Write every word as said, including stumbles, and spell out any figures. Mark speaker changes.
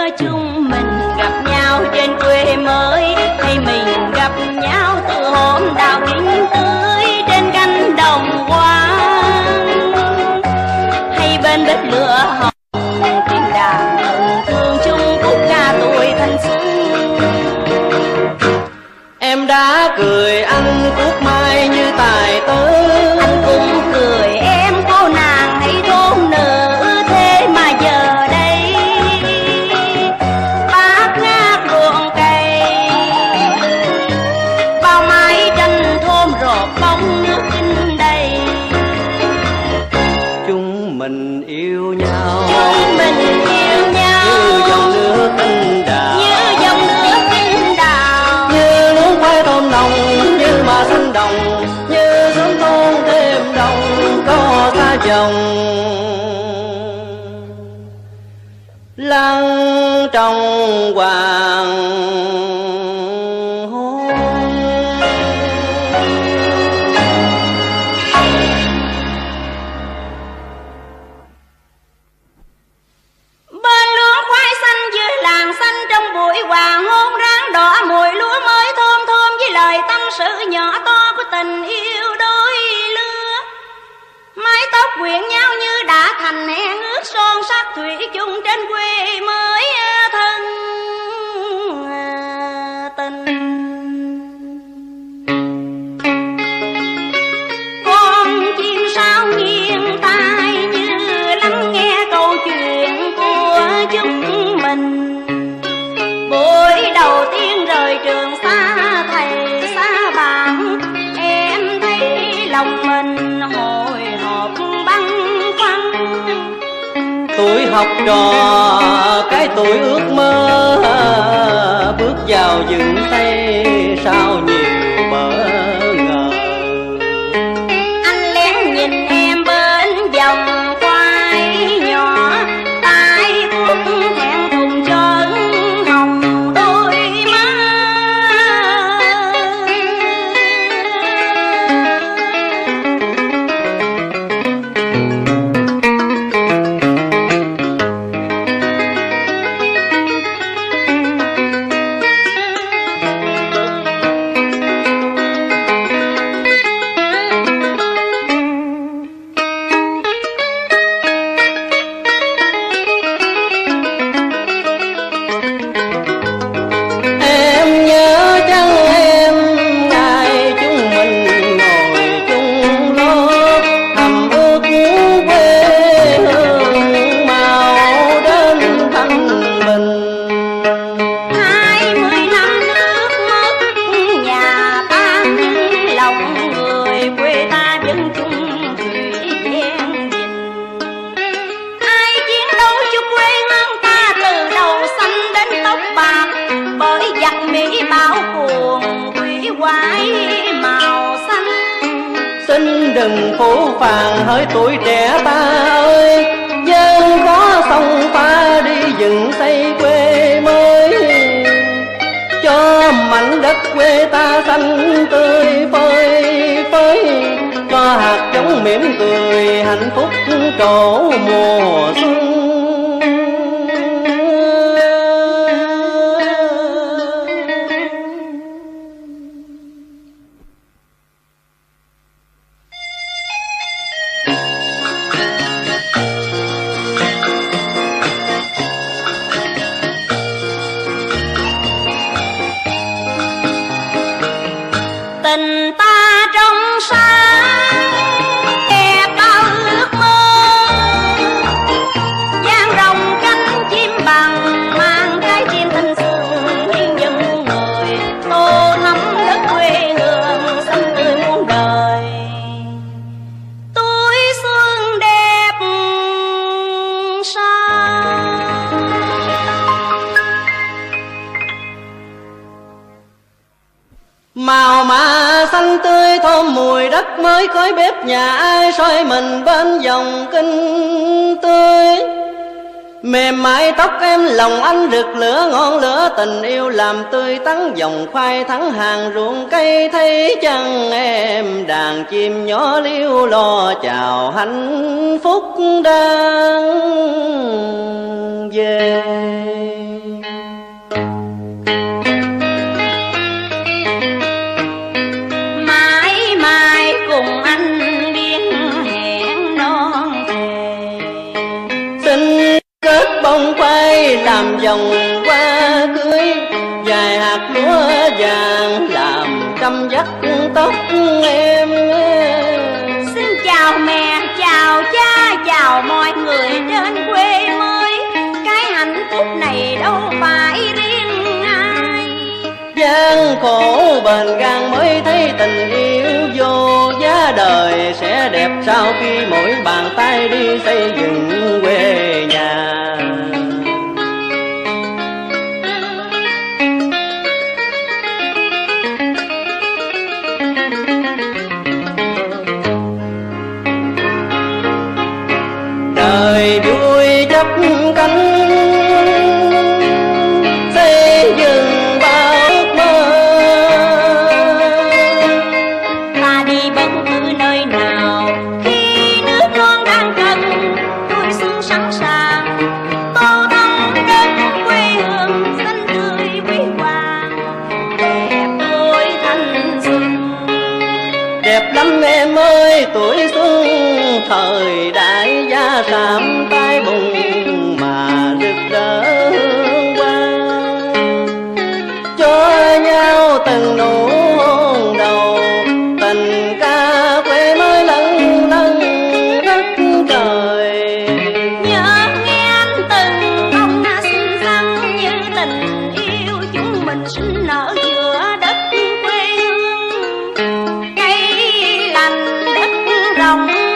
Speaker 1: chúng mình gặp nhau trên quê mới, hay mình gặp nhau từ hôm đào kính tưới trên cánh đồng hoang, hay bên bếp lửa hồng tiếng đàn hồng thương chung khúc ca tuổi thanh xuân.
Speaker 2: Em đã cười anh cuốc mai như tài tớ,
Speaker 1: anh cũng cười em cô nàng hãy thôn nữ, thế mà giờ đây bát ngát ruộng cây, bao mái tranh thơm rộp bóng nước in đầy.
Speaker 2: Chúng mình yêu nhau,
Speaker 1: Chúng mình yêu nhau
Speaker 2: như dòng nước anh đào,
Speaker 1: như dòng nước anh đào,
Speaker 2: như luống khoai tôm nồng, như mà xanh đồng, như sớm thôn thêm đồng có xa chồng lăng trong hoàng hôn.
Speaker 1: bên luống khoai xanh dưới làng xanh trong buổi hoàng hôn ráng đỏ mùi lúa mới thơm thơm với lời tâm sự nhỏ to của tình yêu đôi lứa. Mái tóc quyện nhau như đã thành hẹn ước son sắc thủy chung trên quê mới thân tình. Con chim sao nghiêng tai như lắng nghe câu chuyện của chúng mình. Buổi đầu tiên rời trường xa thầy xa bạn, em thấy lòng mình hồi hộp băn khoăn.
Speaker 2: Tuổi học trò cái tuổi ước mơ, bước vào rừng tây sao nhiều bỡ ngỡ.
Speaker 1: Anh lén nhìn em bên vòng quai nhỏ, tay vuốt thẹn thùng trơn hồng đôi má.
Speaker 2: Em nhớ chăng em ngày chúng mình ngồi chung lối, thầm ước quê hương màu đến thanh bình.
Speaker 1: Hai mươi năm nước mất nhà tan, lòng người quê ta vẫn chung thủy gian dình. Ai chiến đấu cho quê hương ta từ đầu xanh đến tóc bạc, bởi giặc Mỹ bảo cuồng quỷ quái màu xanh.
Speaker 2: Xin đừng phủ phàng hỡi tuổi trẻ ta ơi, dân có sông pha đi dựng xây quê mới, cho mảnh đất quê ta xanh tươi phơi phới, cho hạt giống mỉm cười hạnh phúc trổ mùa xuân.
Speaker 1: Tình ta trong sáng kẻ cao ước mơ, dang rồng cánh chim bằng mang trái tim thanh xuân hiến dân muôn người, tô thắm đất quê hương xanh tươi muôn đời. Tuổi xuân đẹp sao
Speaker 2: Màu mã xanh tươi thơm mùi đất mới, khói bếp nhà ai soi mình bên dòng kinh tươi. Mềm mại tóc em lòng anh rực lửa, ngọn lửa tình yêu làm tươi tắn dòng khoai thắng hàng ruộng cây. Thấy chân em đàn chim nhỏ liêu lo chào hạnh phúc đang về. vòng hoa cưới, dài hạt lúa vàng làm trăm dắt tóc em.
Speaker 1: Xin chào mẹ, chào cha, chào mọi người trên quê mới. Cái hạnh phúc này đâu phải riêng ai.
Speaker 2: Gian khổ bền gan mới thấy tình yêu vô giá, đời sẽ đẹp sau khi mỗi bàn tay đi xây dựng quê nhà. Đời vui chấp cánh xây dựng bao ước mơ,
Speaker 1: Ta đi bất cứ nơi nào khi nước non đang cần, tôi xuân sẵn sàng tô thắm đất quê hương xanh tươi huy hoàng. Đẹp tôi thanh xuân,
Speaker 2: đẹp lắm em ơi tuổi xuân, thời đại gia sạm tay bùng mà rực rỡ hương quang. Cho nhau từng nụ hôn đầu, tình ca quê mới lân lân đất trời.
Speaker 1: nhớ nghe anh từng ông xinh xắn như tình yêu chúng mình sinh nở giữa đất quê hương. Cây lành đất rộng